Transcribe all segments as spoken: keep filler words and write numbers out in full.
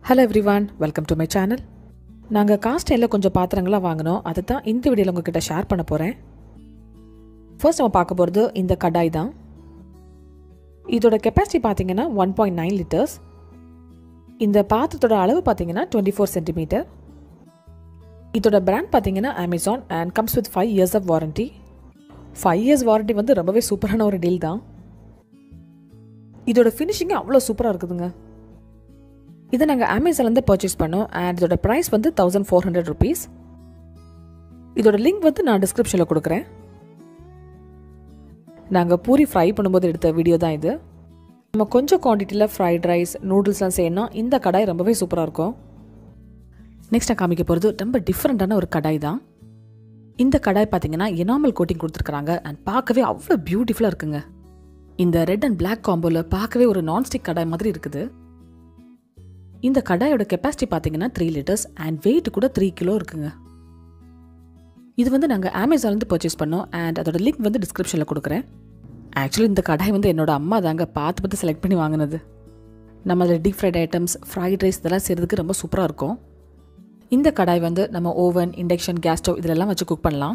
Hello everyone, welcome to my channel. நாங்க cast எல்லாம் கொஞ்சம் பாத்திரங்களா வாங்குனோம். அத தான் இந்த வீடியோல உங்ககிட்ட ஷேர் பண்ண போறேன். ஃபர்ஸ்ட் நம்ம பார்க்க போறது இந்த கடாய் தான். இதோட கெபாசிட்டி பாத்தீங்கன்னா one point nine liters. இந்த பாத்திரத்தோட அளவு பாத்தீங்கன்னா twenty-four centimeters. இதோட பிராண்ட் பாத்தீங்கன்னா Amazon and comes with five years of warranty. five years warranty வந்து ரொம்பவே சூப்பரான ஒரு டீல் தான். இதோட ஃபினிஷிங் அவ்வளவு சூப்பரா இருக்குதுங்க. இதை நாங்கள் அமேசான்லேருந்து பர்ச்சேஸ் பண்ணோம் அண்ட் இதோட ப்ரைஸ் வந்து தௌசண்ட் ஃபோர் ஹண்ட்ரட் ருபீஸ். இதோட லிங்க் வந்து நான் டிஸ்கிரிப்ஷனில் கொடுக்குறேன். நாங்கள் பூரி ஃப்ரை பண்ணும்போது எடுத்த வீடியோ தான் இது. நம்ம கொஞ்சம் குவான்டிட்டியில் ஃப்ரைட் ரைஸ் நூடுல்ஸ்லாம் செய்யணும். இந்த கடாய் ரொம்பவே சூப்பராக இருக்கும். நெக்ஸ்ட் நான் காமிக்க போகிறது ரொம்ப டிஃப்ரெண்ட்டான ஒரு கடாய் தான். இந்த கடாய் பார்த்தீங்கன்னா எனாமல் கோட்டிங் கொடுத்துருக்குறாங்க அண்ட் பார்க்கவே அவ்வளோ பியூட்டிஃபுல்லாக இருக்குங்க. இந்த ரெட் அண்ட் பிளாக் காம்போவில் பார்க்கவே ஒரு நான்ஸ்டிக் கடாய் மாதிரி இருக்குது. இந்த கடாயோட கெப்பாசிட்டி பார்த்தீங்கன்னா த்ரீ லிட்டர்ஸ் அண்ட் வெயிட் கூட த்ரீ கிலோ இருக்குங்க. இது வந்து நாங்கள் அமேசான்லேருந்து பர்ச்சேஸ் பண்ணோம் அண்ட் அதோட லிங்க் வந்து டிஸ்கிரிப்ஷனில் கொடுக்குறேன். ஆக்சுவலி இந்த கடாய் வந்து என்னோட அம்மா தாங்க பார்த்து பார்த்து செலக்ட் பண்ணி வாங்கினது. நம்ம அதில் deep fried items fried rice இதெல்லாம் செய்கிறதுக்கு ரொம்ப சூப்பராக இருக்கும். இந்த கடாய் வந்து நம்ம ஓவன் இண்டக்ஷன் கேஸ் ஸ்டவ் இதிலெல்லாம் வச்சு குக் பண்ணலாம்.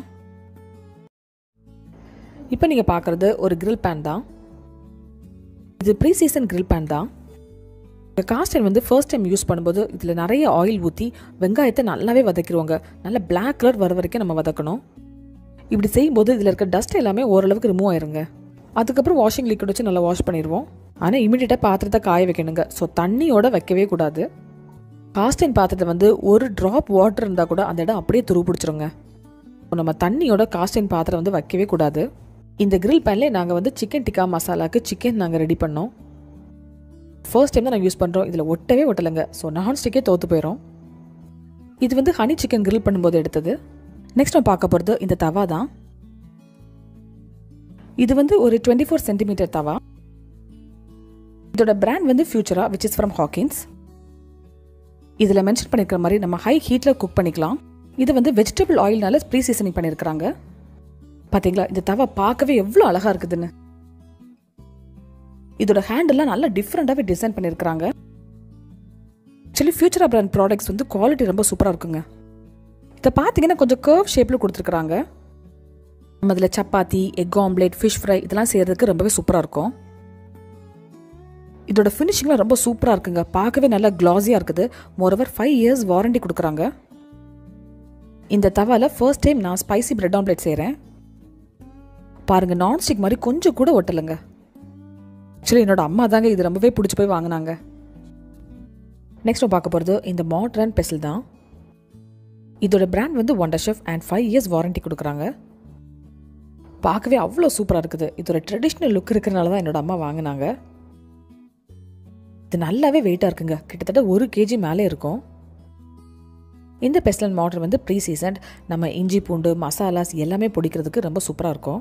இப்போ நீங்கள் பார்க்குறது ஒரு கிரில் பேன் தான். இது ப்ரீ சீசன் கிரில் பேன் தான். இந்த காஸ்டன் வந்து ஃபர்ஸ்ட் டைம் யூஸ் பண்ணும்போது இதில் நிறைய ஆயில் ஊற்றி வெங்காயத்தை நல்லாவே வதக்கிடுவாங்க. நல்லா பிளாக் கலர் வர வரைக்கும் நம்ம வதக்கணும். இப்படி செய்யும்போது இதில் இருக்க டஸ்ட் எல்லாமே ஓரளவுக்கு ரிமூவ் ஆயிருங்க. அதுக்கப்புறம் வாஷிங் லிக்விட் வச்சு நல்லா வாஷ் பண்ணிடுவோம். ஆனால் இமீடியட்டாக பாத்திரத்தை காய வைக்கணுங்க. ஸோ தண்ணியோட வைக்கவே கூடாது. காஸ்டன் பாத்திரத்தை வந்து ஒரு ட்ராப் வாட்டர் இருந்தால் கூட அந்த இடம் அப்படியே துரு பிடிச்சிருங்க. நம்ம தண்ணியோட காஸ்டன் பாத்திரம் வந்து வைக்கவே கூடாது. இந்த கிரில் பேன்லேயே நாங்கள் வந்து சிக்கன் டிக்கா மசாலாவுக்கு சிக்கன் நாங்கள் ரெடி பண்ணோம். ஃபர்ஸ்ட் டைம் தான் நாங்கள் யூஸ் பண்ணுறோம். இதில் ஒட்டவே ஒட்டலைங்க. ஸோ நான்ஸ்டிக்கே தோற்று போயிடும். இது வந்து ஹனி சிக்கன் கிரில் பண்ணும்போது எடுத்தது. நெக்ஸ்ட் நம்ம பார்க்க போகிறது இந்த தவா தான். இது வந்து ஒரு டுவெண்ட்டி ஃபோர் சென்டிமீட்டர் தவா. இதோட பிராண்ட் வந்து Futura which is from Hawkins. இதில் மென்ஷன் பண்ணியிருக்கிற மாதிரி நம்ம ஹை ஹீட்டில் குக் பண்ணிக்கலாம். இது வந்து வெஜிடபிள் ஆயில்னால ப்ரீ சீசனிங் பண்ணியிருக்கிறாங்க. பார்த்தீங்களா இந்த தவா பார்க்கவே எவ்வளோ அழகாக இருக்குதுன்னு. இதோட ஹேண்டெல்லாம் நல்லா டிஃப்ரெண்டாகவே டிசைன் பண்ணியிருக்கிறாங்க. ஆக்சுவலி ஃபியூச்சரா பிராண்ட் ப்ராடக்ட்ஸ் வந்து குவாலிட்டி ரொம்ப சூப்பராக இருக்குங்க. இதை பார்த்தீங்கன்னா கொஞ்சம் கர்வ் ஷேப்பில் கொடுத்துருக்குறாங்க. நம்ம இதில் chapati egg omelette fish fry இதெல்லாம் செய்கிறதுக்கு ரொம்பவே சூப்பராக இருக்கும். இதோட ஃபினிஷிங்லாம் ரொம்ப சூப்பராக இருக்குங்க. பார்க்கவே நல்லா க்ளாஸியாக இருக்குது. மோரோவர் ஃபைவ் இயர்ஸ் வாரண்டி கொடுக்குறாங்க. இந்த தவால ஃபர்ஸ்ட் டைம் நான் ஸ்பைசி பிரெட் ஆம்லேட் செய்கிறேன். பாருங்கள் நான்ஸ்டிக் மாதிரி கொஞ்சம் கூட ஒட்டலைங்க. ஆக்சுவலி என்னோட அம்மா தாங்க இது ரொம்பவே பிடிச்சி போய் வாங்கினாங்க. நெக்ஸ்ட் பார்க்க போகிறது இந்த மாடர்ன் பெசல் தான். இதோட பிராண்ட் வந்து Wonderchef and five years warranty கொடுக்குறாங்க. பார்க்கவே அவ்வளோ சூப்பராக இருக்குது. இதோட ட்ரெடிஷ்னல் லுக் இருக்கிறனால தான் என்னோட அம்மா வாங்கினாங்க. இது நல்லாவே வெயிட்டாக இருக்குங்க. கிட்டத்தட்ட ஒரு கேஜி மேலே இருக்கும். இந்த பெசல் மாடர் வந்து ப்ரீ சீசன். நம்ம இஞ்சி பூண்டு மசாலாஸ் எல்லாமே பிடிக்கிறதுக்கு ரொம்ப சூப்பராக இருக்கும்.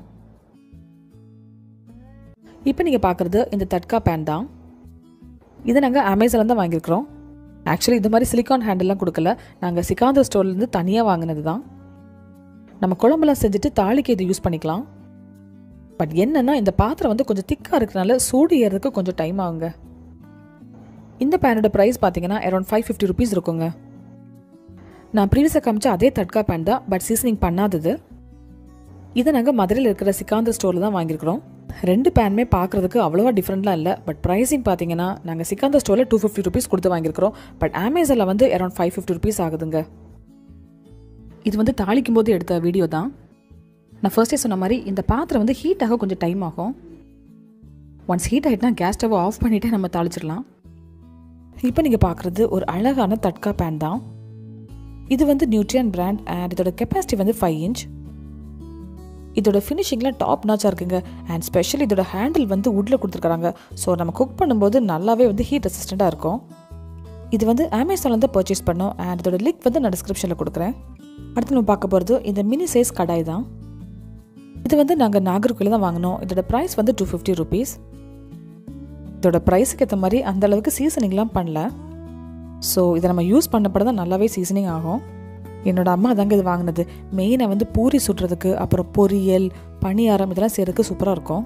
இப்போ நீங்கள் பார்க்குறது இந்த தட்கா பேன் தான். இதை நாங்கள் அமேசானில் தான் வாங்கியிருக்கிறோம். ஆக்சுவலி இது மாதிரி சிலிக்கான் ஹேண்டெல்லாம் கொடுக்கல. நாங்கள் சிக்காந்தர் ஸ்டோர்லேருந்து தனியாக வாங்கினது தான். நம்ம குழம்புலாம் செஞ்சுட்டு தாளிக்கு இது யூஸ் பண்ணிக்கலாம். பட் என்னென்னா இந்த பாத்திரம் வந்து கொஞ்சம் திக்காக இருக்கிறனால சூடு ஏறதுக்கு கொஞ்சம் டைம் ஆகுங்க. இந்த பேனோட ப்ரைஸ் பார்த்தீங்கன்னா அரௌண்ட் ஃபைவ் ஃபிஃப்டி ருபீஸ் இருக்குங்க. நான் ப்ரீவியஸாக காமிச்ச அதே தட்கா பேன் தான், பட் சீசனிங் பண்ணாதது. இதை நாங்கள் மதுரையில் இருக்கிற சிக்காந்தர் ஸ்டோரில் தான் வாங்கியிருக்கிறோம். ரெண்டு பேனுமே பார்க்குறதுக்கு அவ்வளோவா டிஃப்ரெண்ட்லாம் இல்லை. பட் ப்ரைஸிங் பார்த்தீங்கன்னா நாங்கள் சிக்காந்தர் ஸ்டோரில் டூ ஃபிஃப்டி ருபீஸ் கொடுத்து வாங்கியிருக்கிறோம். பட் அமேசானில் வந்து அரௌண்ட் ஃபைவ் ஃபிஃப்டி ருபீஸ் ஆகுதுங்க. இது வந்து தாளிக்கும் போது எடுத்த வீடியோ தான். நான் ஃபர்ஸ்டே சொன்ன மாதிரி இந்த பாத்திரம் வந்து ஹீட் ஆக கொஞ்சம் டைம் ஆகும். ஒன்ஸ் ஹீட் ஆகிட்டுனா கேஸ் ஸ்டவ் ஆஃப் பண்ணிவிட்டே நம்ம தாளிச்சிடலாம். இப்போ நீங்கள் பார்க்குறது ஒரு அழகான தட்கா பேன் தான். இது வந்து நியூட்ரியன் பிராண்ட் அண்ட் இதோட கெப்பாசிட்டி வந்து ஃபைவ் இன்ச். இதோட ஃபினிஷிங்லாம் டாப் நாச்சாக இருக்குங்க. அண்ட் ஸ்பெஷலி இதோட ஹேண்டில் வந்து வுட்டில் கொடுத்துருக்காங்க. ஸோ நம்ம குக் பண்ணும்போது நல்லாவே வந்து ஹீட் ரெசிஸ்டண்ட்டாக இருக்கும். இது வந்து அமேசான்லேருந்து பர்ச்சேஸ் பண்ணோம் அண்ட் இதோட லிங்க் வந்து நான் டிஸ்கிரிப்ஷனில் கொடுக்குறேன். அடுத்து நம்ம பார்க்க போகிறது இந்த மினி சைஸ் கடாய் தான். இது வந்து நாங்கள் நாகர்கோவில் தான் வாங்கினோம். இதோட ப்ரைஸ் வந்து டூ ஃபிஃப்டி ருபீஸ். இதோட ப்ரைஸுக்கு ஏற்ற மாதிரி அந்தளவுக்கு சீசனிங்லாம் பண்ணல. ஸோ இதை நம்ம யூஸ் பண்ணப்பட தான் நல்லாவே சீசனிங் ஆகும். என்னோட அம்மா தாங்க இது வாங்கினது. மெயினாக வந்து பூரி சுடுறதுக்கு அப்புறம் பொரியல் பணியாரம் இதெல்லாம் செய்கிறதுக்கு சூப்பராக இருக்கும்.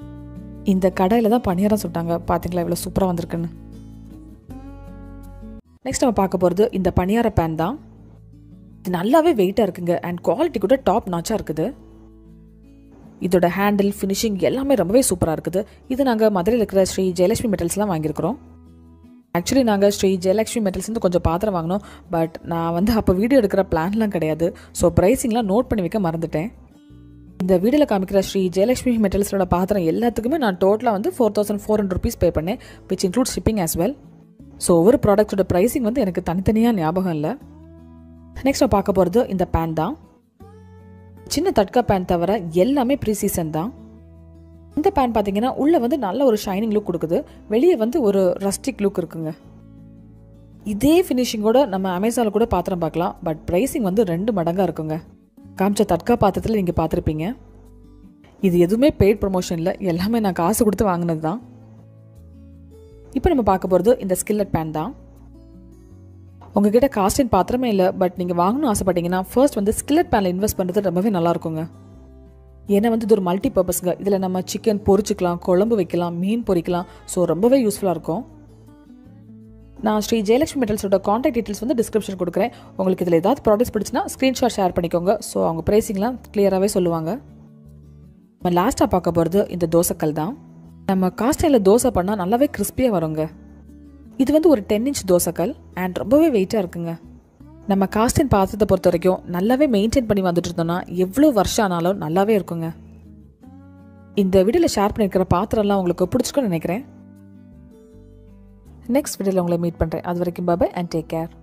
இந்த கடாயில் தான் பணியாரம் சுட்டாங்க. பார்த்தீங்களா எவ்வளோ சூப்பராக வந்திருக்குன்னு. நெக்ஸ்ட் நம்ம பார்க்க போகிறது இந்த பணியார பேன் தான். இது நல்லாவே வெயிட்டாக இருக்குங்க அண்ட் குவாலிட்டி கூட டாப் நாச்சாக இருக்குது. இதோட ஹேண்டில் ஃபினிஷிங் எல்லாமே ரொம்பவே சூப்பராக இருக்குது. இது நாங்கள் மதுரையில் இருக்கிற ஸ்ரீ ஜெயலக்ஷ்மி மெட்டல்ஸ்லாம் வாங்கியிருக்கிறோம். ஆக்சுவலி நாங்கள் ஸ்ரீ ஜெயலக்ஷ்மி மெட்டல்ஸ்லேருந்து கொஞ்சம் பாத்திரம் வாங்கினோம். பட் நான் வந்து அப்போ வீடியோ எடுக்கிற பிளான்லாம் கிடையாது. ஸோ ப்ரைஸிங்லாம் நோட் பண்ணி வைக்க மறந்துட்டேன். இந்த வீடியோவில் காமிக்கிற ஸ்ரீ ஜெயலக்ஷ்மி மெட்டல்ஸோட பாத்திரம் எல்லாத்துக்குமே நான் டோட்டலாக வந்து four thousand four hundred rupees pay பண்ணேன், which include shipping as well. So ஒவ்வொரு ப்ராடக்ட்டோட ப்ரைஸிங் வந்து எனக்கு தனித்தனியாக ஞாபகம் இல்லை. நெக்ஸ்ட் நான் பார்க்க போகிறது இந்த பேன் தான். சின்ன தட்கா பேன் தவிர எல்லாமே ப்ரீ சீசன் தான். இந்த பேன் பார்த்தீங்கன்னா உள்ளே வந்து நல்ல ஒரு ஷைனிங் லுக் கொடுக்குது, வெளியே வந்து ஒரு ரஸ்டிக் லுக் இருக்குங்க. இதே ஃபினிஷிங்கோட நம்ம அமேசானில் கூட பாத்திரம் பார்க்கலாம். பட் ப்ரைஸிங் வந்து ரெண்டு மடங்காக இருக்குங்க. காமிச்ச தட்கா பாத்திரத்தில் நீங்கள் பார்த்துருப்பீங்க. இது எதுவுமே பெய்ட் ப்ரொமோஷன் இல்லை, எல்லாமே நான் காசு கொடுத்து வாங்கினது தான். இப்போ நம்ம பார்க்க போகிறது இந்த ஸ்கில்லட் பேன் தான். உங்ககிட்ட காஸ்டின் பாத்திரமே இல்லை, பட் நீங்கள் வாங்கணும்னு ஆசைப்பட்டீங்கன்னா ஃபர்ஸ்ட் வந்து ஸ்கில்லட் பேனில் இன்வெஸ்ட் பண்ணுறது ரொம்பவே நல்லாயிருக்குங்க. ஏன்னா வந்து இது ஒரு மல்டி பர்பஸ்ங்க. இதில் நம்ம சிக்கன் பொரிச்சிக்கலாம், குழம்பு வைக்கலாம், மீன் பொரிக்கலாம். ஸோ ரொம்பவே யூஸ்ஃபுல்லாக இருக்கும். நான் ஸ்ரீ ஜெயலக்ஷ்மி மெட்டல்ஸோட காண்டாக்ட் டீட்டெயில்ஸ் வந்து டிஸ்கிரிப்ஷன் கொடுக்குறேன். உங்களுக்கு இதில் ஏதாவது ப்ராடக்ட்ஸ் பிடிச்சினா ஸ்க்ரீன்ஷாட் ஷேர் பண்ணிக்கோங்க. ஸோ அவங்க ப்ரைஸிங்லாம் கிளியராகவே சொல்லுவாங்க. நம்ம லாஸ்ட்டாக பார்க்க போகிறது இந்த தோசைக்கல் தான். நம்ம காஸ்டைனில் தோசை பண்ணால் நல்லாவே கிறிஸ்பியாக வருங்க. இது வந்து ஒரு டென் இன்ச் தோசைக்கல் அண்ட் ரொம்பவே வெயிட்டாக இருக்குங்க. நம்ம காஸ்டின் பாத்திரத்தை பொறுத்த வரைக்கும் நல்லாவே மெயின்டைன் பண்ணி வந்துட்டு இருந்தோம்னா எவ்வளோ வருஷம் ஆனாலும் நல்லாவே இருக்குங்க. இந்த வீடியோவில் ஷேர் பண்ணியிருக்கிற பாத்திரம்லாம் உங்களுக்கு பிடிச்சிருக்குன்னு நினைக்கிறேன். நெக்ஸ்ட் வீடியோவில் உங்களை மீட் பண்ணுறேன். அது வரைக்கும் பாய் அண்ட் டேக் கேர்.